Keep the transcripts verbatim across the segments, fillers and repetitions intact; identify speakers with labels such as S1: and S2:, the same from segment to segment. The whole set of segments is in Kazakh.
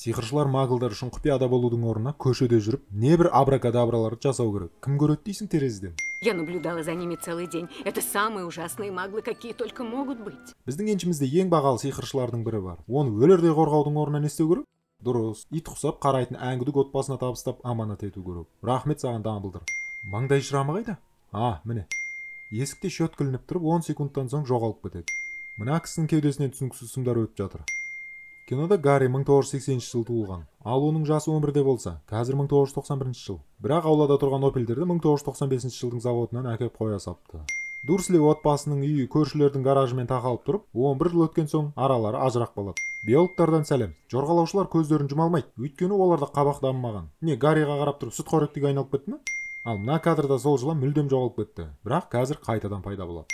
S1: Сиқыршылар маглдар үшін құпияда болудың орнына көшеде жүріп, небір абракадабраларды жасау керек. Кім көреді дейсің терезеден?
S2: Я наблюдала за ними целый день. Это самые ужасные маглы, какие только могут быть.
S1: Біздің еншімізде ең бағалы сиқыршылардың бірі бар. Оны өлердей қорғаудың орнына не істеу керек? Дұрыс, ит құсап қарайтын әңгүдік отбасына табыстап аманат ету керек. Рахмет саған Дамблдор. Маңдай шырамы қайда? А, міне. Есікте шөткілініп тұрып он секундтан соң жоғалып кетеді. Мына кісінің кеудесінен түсініксіз сымдар өтіп жатыр. Кинода Гарри мың тоғыз жүз сексенінші жыл туылған. Ал оның жасы он бірде болса, қазір мың тоғыз жүз тоқсан бірінші жыл. Бірақ аулада тұрған опельдерді мың тоғыз жүз тоқсан бесінші жылдың заводынан әкеп қоя сапты. Дурсли отбасының үйі көршілердің гаражымен тақалып тұрып, он бір жыл өткен соң аралары ажырақ болады. Биологтардан сәлем. Жорғалаушылар көздерін жұма алмайды, өйткені оларда қабақ дамымаған. Не, Гарриға қарап тұрып сүтқоректіге айналып кетті ме? Ал мына кадрда сол жылы мүлдем жоғалып кетті. Бірақ қазір қайтадан пайда болады.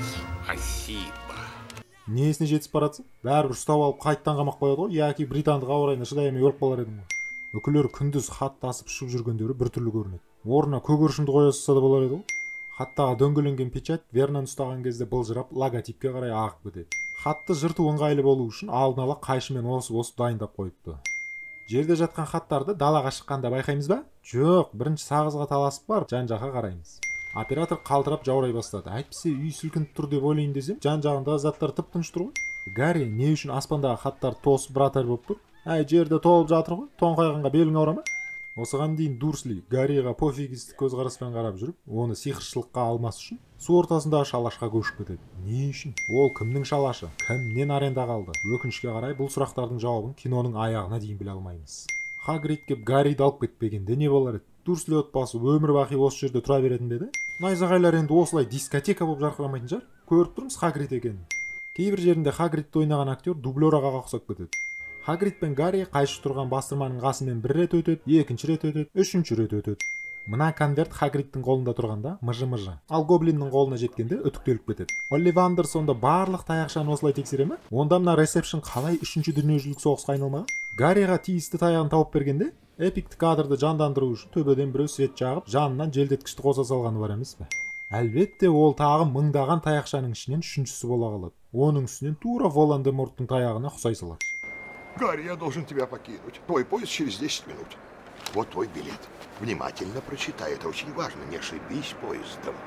S1: Несіне жетіп баратсың? Бәрібір ұстап алып қайттан қамақ қояды ғой, яки британдық ауа райына шыдай алмай өліп қалар едің ғой. Үкілер күндіз хат тасып ұшып жүргендері біртүрлі көрінеді. Орнына көгершінді қоя салса да болар еді ғой. Хаттағы дөңгеленген печать Вернон ұстаған кезде былжырап логотипке қарай ағып кетеді. Хатты жырту ыңғайлы болу үшін алдын ала қайшымен осып-осып дайындап қойыпты. Жерде жатқан хаттарды далаға шыққанда байқаймыз ба? Жоқ, бірінші сағызға таласып бар, жан-жаққа қараймыз. Оператор қалтырап жаурай бастады. Әйтпесе үй сілкініп тұр деп ойлайын десем, жан-жағындағы заттар тып-тыныш тұр ғой. Гарри не үшін аспандағы хаттар тосып братар болып тұр? Әй, жерде толып жатыр ғой, тоңқайғанға белің ауыра ма? Осыған дейін Дурсли Гарриға пофигистік көзқараспен қарап жүріп, оны сиқыршылыққа алмас үшін су ортасындағы шалашқа көшіп кетеді. Не үшін? Ол кімнің шалашы? Кімнен аренда қалды? Өкінішке қарай бұл сұрақтардың жауабын киноның аяғына дейін біле алмаймыз. Хагрид кеп Гарриді алып кетпегенде не болар еді? Дурсли отбасы өмір бақи осы жерде тұра беретін бе еді? Найзағайлар енді осылай дискотека болып жарқырамайтын шығар. Көріп тұрмыз Хагрид екенін. Кейбір жерінде Хагридті ойнаған актер дублер ағаға ұқсап кетеді. Хагрид пен Гарри қайшып тұрған бастырманың қасымен бір рет өтеді, екінші рет өтеді, үшінші рет өтеді. Мына конверт Хагридтің қолында тұрғанда мыжы-мыжы, ал Гоблиннің қолына жеткенде үтіктеліп кетеді. Олливандер сонда барлық таяқшаны осылай тексере ме? Онда мына ресепшн қалай үшінші дүниежүзілік соғысқа айналмаған? Гарриға тиісті таяғын тауып бергенде эпикті кадрды жандандыру үшін төбеден біреу свет жағып, жанынан желдеткішті қоса салғаны бар емес пе? Әлбетте ол тағы мыңдаған таяқшаның ішінен үшіншісі бола қалады. Оның үстінен тура Волан-де-Морттың таяғына ұқсай салады.
S3: Гарри, я должен тебя покинуть. Твой поезд через десять минут. Вот твой билет. Внимательно прочитай, это очень важно. Не ошибись поездом.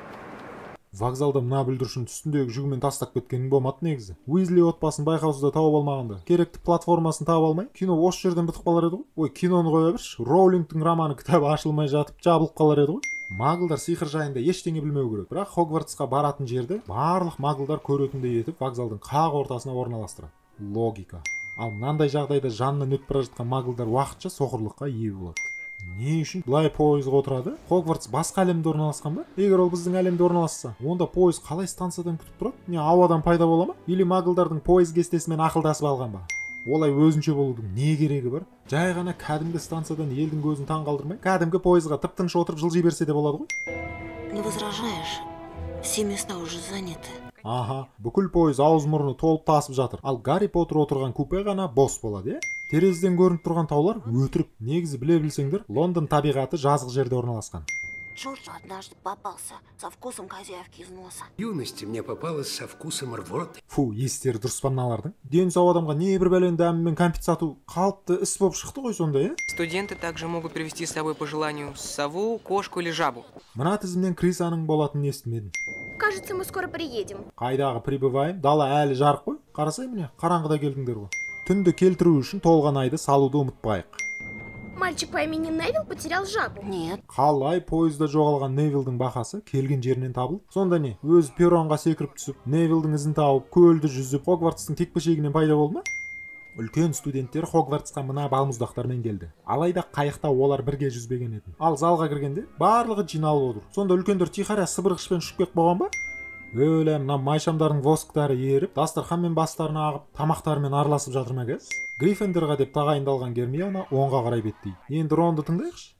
S1: Вокзалда мына бүлдіршін үстіндегі жүгімен тастап кеткенің болмады негізі. Уизли отбасын байқаусызда тауып алмағанда, керекті платформасын таба алмай, кино осы жерден бітіп қалар еді ғой. Ой, киноны қоя берші, Роулингтің романы кітабы ашылмай жатып, жабылып қалар еді ғой. Маглдар сиқыр жайында ештеңе білмеу керек. Бірақ Хогвартсқа баратын жерде барлық маглдар көретіндей етіп вокзалдың қақ ортасына орналастырады. Логика. Ал мынандай жағдайда жанынан өтіп бара жатқан маглдар уақытша соқырлыққа ие болады. Не үшін бұлай пойызға отырады? Хогвартс басқа әлемде орналасқан ба? Егер ол біздің әлемде орналасса, онда пойыз қалай станциядан күтіп тұрады? Не ауадан пайда бола ма? Или маглдардың пойыз кестесімен ақылдасып алған ба? Олай өзінше болудың не керегі бар? Жай ғана кәдімгі станциядан елдің көзін таң қалдырмай, кәдімгі пойызға тып-тыныш отырып жылжи берсе де болады ғой?
S4: Не возражаешь? Все места уже заняты.
S1: Аха, бүкіл пойыз ауыз мұрны толып тасып жатыр. Ал Гарри Поттер отырған купе ғана бос болады, е? Терезеден көрініп тұрған таулар өтірік. Негізі біле білсеңдер, Лондон табиғаты жазық жерде орналасқан.
S4: Джорджу однажды попался со вкусом козявки из носа.
S5: В юности мне попалось со вкусом рвоты.
S1: Фу, естері дұрыс па мыналардың? Дені сау адамға небір бәлен дәмімен кәмпит сату қалыпты іс болып шықты ғой сонда, е?
S6: Студенты также могут привезти с собой по желанию сову, кошку или жабу.
S1: Мына тізімнен Крисаның болатынын естімедім.
S7: Кажется, мы скоро приедем.
S1: Қайдағы прибываем? Дала әлі жарық қой. Қарасай міне, қараңғыда келдіңдер ғой. Түнді келтіру үшін толған айды салуды ұмытпайық.
S7: Мальчик по имени Невил потерял жабу.
S4: Нет.
S1: Қалай пойызда жоғалған Невилдің бақасы келген жерінен табылып, сонда не, өзі перронға секіріп түсіп, Невилдің ізін тауып, көлді жүзіп, Хогвартстың текпешегінен пайда болды ма? Үлкен студенттер Хогвартсқа мына балмұздақтармен келді. Алайда қайықта олар бірге жүзбеген еді. Ал залға кіргенде барлығы жиналып отыр. Сонда үлкендер тихаря сыбырғышпен ұшып кетіп қалған ба? Өлі, мына майшамдардың восктары еріп, дастарханмен бастарына ағып, тамақтарымен араласып жатыр ма кез? Гриффиндорға деп тағайындалған Гермиона оңға қарай беттейді. Енді Ронды тыңдайықшы.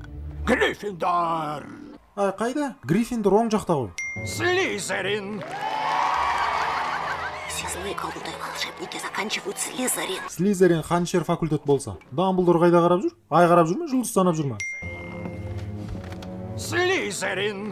S3: Гриффиндор!
S1: Ай, қайда? Гриффиндор оң жақта ғой.
S3: Слизерин!
S4: Все злые колдуны и волшебники заканчивают Слизерин.
S1: Слизерин ханшер факультет болса. Дамблдор қайда қарап жүр? Ай қарап жүр ме? Жұлдыз санап жүр ме?
S3: Слизерин!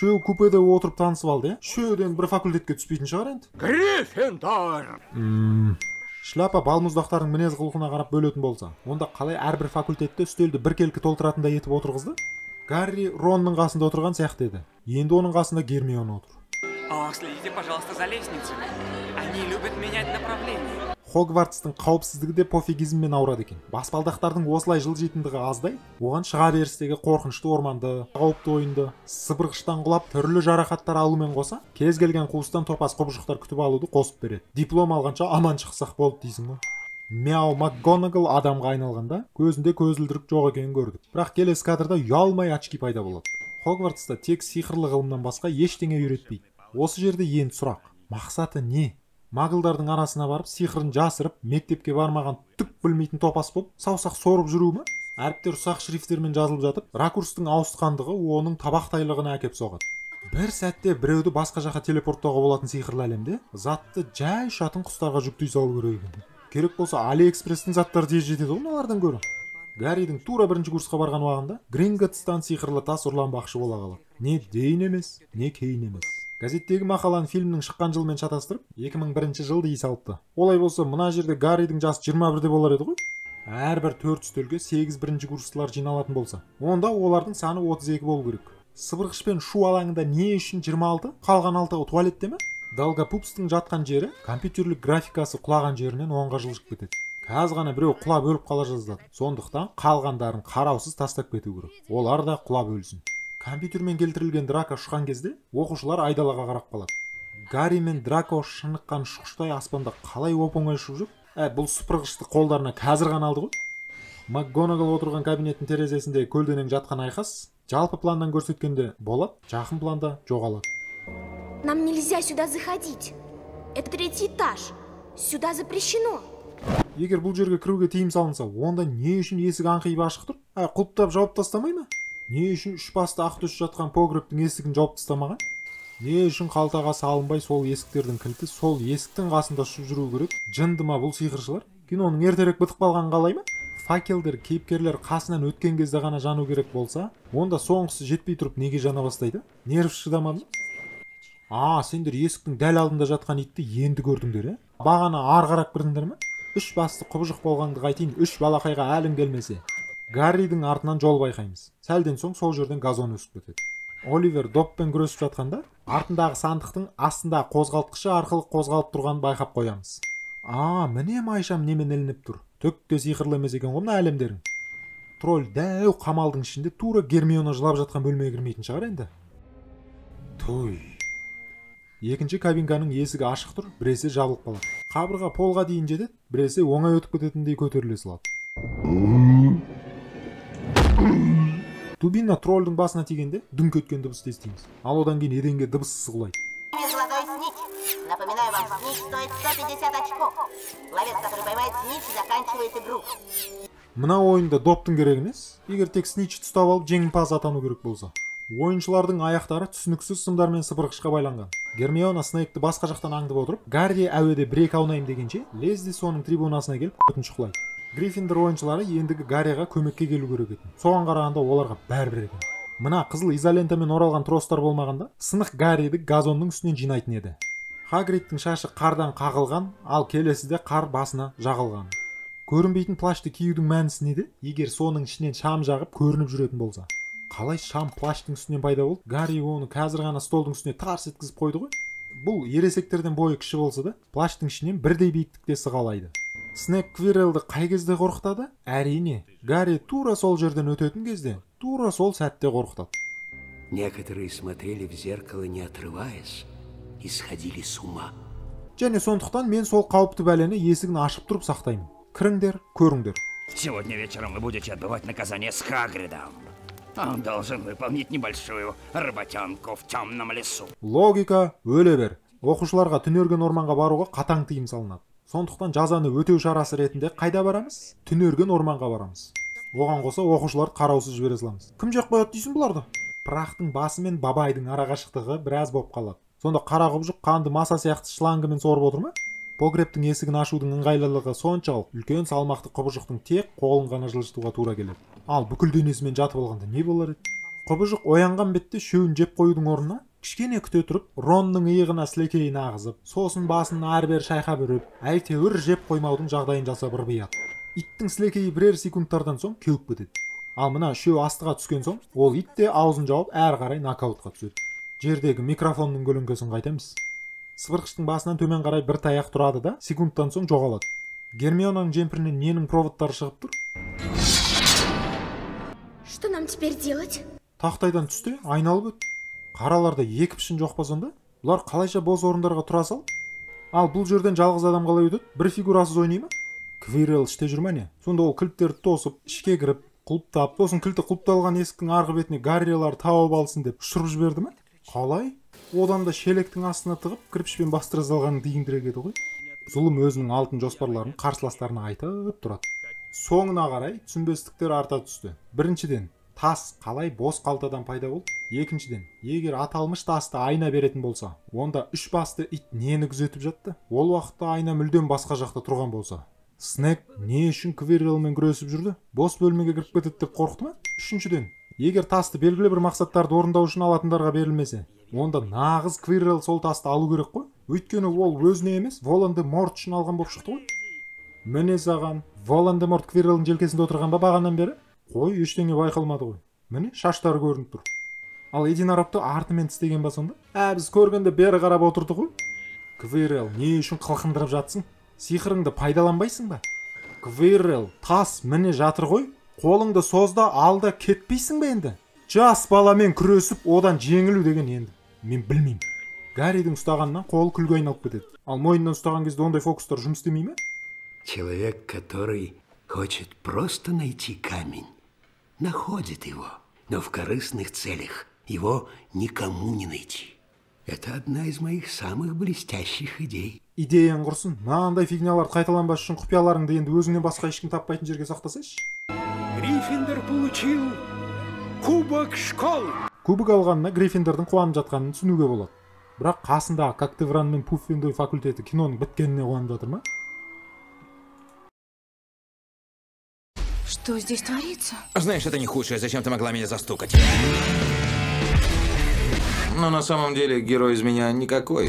S1: үшеуі купеде отырып танысып алды, иә? Үшеуден бір факультетке түспейтін шығар енді.
S3: Гриффиндор!
S1: Ммм... Шляпа балмұздақтардың мінез құлқына қарап бөлетін болса, онда қалай әрбір факультетте үстелді біркелкі толтыратындай етіп отырғызды? Гарри Ронның қасында отырған сияқты еді. Енді оның қасында Гермиона отыр.
S6: О, следите, пожалуйста, за лестницами. Они любят менять направление.
S1: Хогвартстың қауіпсіздігі де пофигизммен ауырады екен. Баспалдақтардың осылай жылжитындығы аздай, оған шыға берістегі қорқынышты орманды, қауіпті ойынды, сыбырғыштан құлап түрлі жарақаттар алумен қоса, кез келген қуыстан топас құбыжықтар күтіп алуды қосып береді. Диплом алғанша аман шықсақ болды дейсің ғой. Мяу МакГонагал адамға айналғанда көзінде көзілдірік жоқ екенін көрдік. Бірақ келесі кадрда ұялмай очки пайда болады. Хогвартста тек сиқырлы ғылымнан басқа ештеңе үйретпейді. Осы жерде енді сұрақ. Мақсаты не? Маглдардың арасына барып, сиқырын жасырып, мектепке бармаған түк білмейтін топас болып, саусақ сорып жүру ме? Әріптер ұсақ шрифтермен жазылып жатып, ракурстың ауысқандығы оның табақтайлығына әкеп соғады. Бір сәтте біреуді басқа жаққа телепорттауға болатын сиқырлы әлемде затты жай ұшатын құстарға жүктей салу керек екен. Керек болса, Алиэкспресстің заттары тез жетеді ғой олардан гөрі. Гарридің тура бірінші курсқа барған уағында Гринготтстан сиқырлы тас ұрланбақшы бола қалады. Не дейін емес, не кейін емес. Газеттегі мақаланы фильмнің шыққан жылмен шатастырып, екі мың бірінші жылды ей салыпты. Олай болса, мына жерде Гарридің жасы жиырма бірде болар еді ғой. Әрбір төрт үстелге сегіз бірінші курстылар жиналатын болса, онда олардың саны отыз екі болу керек. Сыбырғышпен шу алаңында не үшін жиырма алты, қалған алтығы туалетте ме? Далгапупстың жатқан жері компьютерлік графикасы құлаған жерінен оңға жылжып кетеді. Қазір ғана біреу құлап өліп қала жаздады. Сондықтан қалғандарын қараусыз тастап кету керек. Олар да құлап өлсін. Компьютермен келтірілген Драко ұшқан кезде оқушылар айдалаға қарап қалады. Гарри мен Драко шыныққан ұшқыштай аспанда қалай оп-оңай ұшып жүр? Ә, бұл сыпырғышты қолдарына қазір ғана алды ғой. МакГонагал отырған кабинеттің терезесінде көлденең жатқан айқас жалпы планнан көрсеткенде болады, жақын планда жоғалады.
S7: Нам нельзя сюда заходить. Это третий этаж. Сюда запрещено.
S1: Егер бұл жерге кіруге тыйым салынса, онда не үшін есік аңқиып ашық тұр? Ә, құлыптап жауып тастамай ма? Не үшін үш басты ақ түс жатқан погребтің есігін жауып тастамаған? Не үшін қалтаға салынбай сол есіктердің кілті сол есіктің қасында ұшып жүру керек? Жынды ма бұл сиқыршылар? Киноның ертерек бітіп қалғанын қалай ма? Факелдер кейіпкерлер қасынан өткен кезде ғана жану керек болса, онда соңғысы жетпей тұрып неге жана бастайды? Нерв шыдамады? А, сендер есіктің дәл алдында жатқан итті енді көрдіңдер, е? Бағана ар қарап кірдіңдер ме? Үш басты құбыжық болғанды қайтейін, үш балақайға әлің келмесе. Гарридің артынан жол байқаймыз. Сәлден соң сол жерден газон өсіп кетеді. Оливер доппен күресіп жатқанда, артындағы сандықтың астында қозғалтқышы арқылы қозғалып тұрғанын байқап қоямыз. А, міне майшам немен ілініп тұр. Төкке сиқырлы емес екен ғой мына әлемдерің. Тролль дәу қамалдың ішінде тура Гермиона жылап жатқан бөлмеге кірмейтін шығар енді. Той. Екінші кабинканың есігі ашық тұр, біресе жабылып қалады. Қабырға полға дейін жетеді, біресе оңай өтіп кететіндей көтеріле салады. Дубина тролльдің басына тигенде дүңк еткен дыбысты естиміз. Ал одан кейін еденге дыбыссыз құлайды.
S4: Золотой снич. Напоминаю вам, снич стоит сто пятьдесят очков. Ловец, который поймает снич, заканчивает игру.
S1: Мына ойында доптың керек емес. Егер тек снич ұстап алып жеңімпаз атану керек болса. Ойыншылардың аяқтары түсініксіз сымдармен сыпырғышқа байланған. Гермиона Снейпті басқа жақтан аңдып отырып, Гарри әуеде бір-екі аунайым дегенше, Лезли соның трибунасына келіп өтініші құлайды. Гриффиндор ойыншылары ендігі Гарриға көмекке келу керек екен. Соған қарағанда оларға бәрібір екен. Мына қызыл изолентамен оралған тростар болмағанда, сынық Гарриді газонның үстінен жинайтын еді. Хагридтің шашы қардан қағылған, ал келесіде қар басына жағылған. Көрінбейтін плашты киюдің мәнісі неде? Егер соның ішінен шам жағып көрініп жүретін болса. Қалай шам плаштың үстінен пайда болды? Гарри оны қазір ғана столдың үстіне тарс еткізіп қойды ғой. Бұл ересектерден бойы кіші болса да, плаштың ішінен бірдей биіктікте сығалайды. Снейп Квиррелді қай кезде қорқытады? Әрине, Гарри тура сол жерден өтетін кезде, тура сол сәтте қорқытады.
S5: Некоторые смотрели в зеркало, не отрываясь, и сходили с ума.
S1: Және сондықтан мен сол қауіпті бәлені есігін ашып тұрып сақтаймын. Кіріңдер, көріңдер.
S8: Сегодня вечером вы будете отбывать наказание с Хагридом. Он должен выполнить небольшую работенку в темном лесу.
S1: Логика өле бер. Оқушыларға түнерген орманға баруға қатаң тыйым салынады. Сондықтан жазаны өтеу шарасы ретінде қайда барамыз? Түнерген орманға барамыз. Оған қоса оқушыларды қараусыз жібере саламыз. Кім жек қояды дейсің бұларды? Пырақтың басы мен бабайдың арақашықтығы біраз болып қалады. Сонда қара құбыжық қанды маса сияқты шлангымен сорып отыр ма? Погребтің есігін ашудың ыңғайлылығы соншалық үлкен салмақты құбыжықтың тек қолын ғана жылжытуға тура келеді. Ал бүкіл денесімен жатып алғанда не болар еді? Құбыжық оянған бетте шөуін жеп қоюдың орнына кішкене күте тұрып, Ронның иығына сілекейін ағызып, сосын басын ары-бері шайқап үріп, әйтеуір жеп қоймаудың жағдайын жасап ырбияды. Иттің сілекейі бірер секундтардан соң кеуіп кетеді. Ал мына шөу астыға түскен соң, ол ит те аузын жауып әрі қарай нокаутқа түседі. Жердегі микрофонның көлеңкесін қайтамыз. Сыпырғыштың басынан төмен қарай бір таяқ тұрады да, секундтан соң жоғалады. Гермионаның жемпірінен ненің проводтары шығып тұр?
S7: Что нам теперь делать?
S1: Тақтайдан түсте айналып өт. Қараларда екі пішін жоқ па сонда? Бұлар қалайша бос орындарға тұра сал? Ал бұл жерден жалғыз адам қалай өтеді? Бір фигурасыз ойнай ма? Квиррел іште жүр ма не? Сонда ол кілттерді тосып, ішке кіріп, құлыптап, сосын кілті құлыпталған есіктің арғы бетіне Гаррилар тауып алсын деп ұшырып жіберді ме? Қалай? Одан да шелектің астына тығып, кірпішпен бастыра салғанын тиімдірек еді ғой. Зұлым өзінің алтын жоспарларын қарсыластарына айтып тұрады. Соңына қарай түсінбестіктер арта түсті. Біріншіден, тас қалай бос қалтадан пайда болды? Екіншіден, егер аталмыш тасты айна беретін болса, онда үш басты ит нені күзетіп жатты? Ол уақытта айна мүлдем басқа жақта тұрған болса, Снег не үшін Квиррелмен күресіп жүрді? Бос бөлмеге кіріп кетеді деп қорықты ма? Үшіншіден, егер тасты белгілі бір мақсаттарды орындау үшін алатындарға берілмесе, онда нағыз Квиррел сол тасты алу керек қой. Өйткені ол өзіне емес, Волан-де-Морт үшін алған болып шықты ғой. Міне саған, Волан-де-Морт Квиррелдің желкесінде отырған ба бағаннан бері? Қой, ештеңе байқалмады ғой. Міне, шаштары көрініп тұр. Ал Единорогты артымен тістеген ба сонда? Ә, біз көргенде бері қарап отырдық ғой. Квиррел, не үшін қылқындырып жатсың? Сиқырыңды пайдаланбайсың ба? Квиррел, тас міне жатыр ғой. Қолыңды созда, алда кетпейсің бе енді? Жас баламен күресіп, одан жеңілу деген енді. Мен білмеймін. Гарридің ұстағаннан қол күлге айналып кетеді. Ал мойнынан ұстаған кезде ондай фокустар жұмыс істемей ме?
S5: Человек, который хочет просто найти камень, находит его, но в корыстных целях его никому не найти. Это одна из моих самых блестящих идей.
S1: Идеяң құрсын, мынандай фигняларды қайталанбас үшін құпияларыңды енді өзіңнен басқа ешкім таппайтын жерге сақтасайшы.
S5: Гриффиндор получил кубок школы.
S1: Кубок алғанына Гриффиндордың қуанып жатқанын түсінуге болады. Бірақ қасындағы Коктевран мен Пуффендуй факультеті киноның біткеніне қуанып жатыр ма?
S7: Что здесь творится?
S9: Знаешь, это не худшее, зачем ты могла меня застукать? Но на самом деле герой из меня никакой.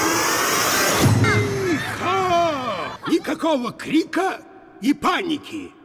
S5: Никакого крика и паники.